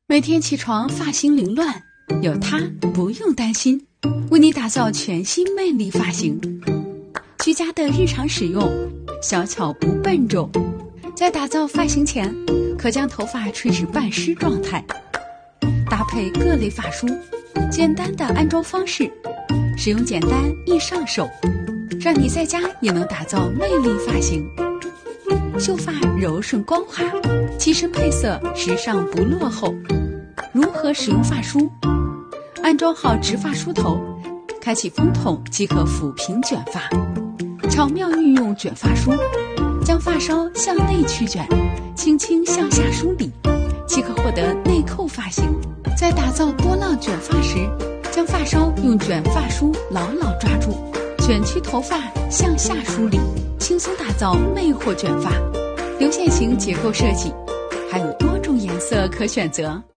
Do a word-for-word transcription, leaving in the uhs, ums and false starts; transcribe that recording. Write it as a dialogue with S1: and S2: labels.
S1: 每天起床发型凌乱，有它不用担心，为你打造全新魅力发型。居家的日常使用，小巧不笨重。在打造发型前，可将头发吹至半湿状态，搭配各类发梳，简单的安装方式，使用简单易上手，让你在家也能打造魅力发型。秀发柔顺光滑，机身配色时尚不落后。如何使用发梳？安装好直发梳头，开启风筒即可抚平卷发。巧妙运用卷发梳，将发梢向内曲卷，轻轻向下梳理，即可获得内扣发型。在打造波浪卷发时，将发梢用卷发梳牢牢抓住，卷曲头发向下梳理，轻松打造魅惑卷发。流线型结构设计，还有多种颜色可选择。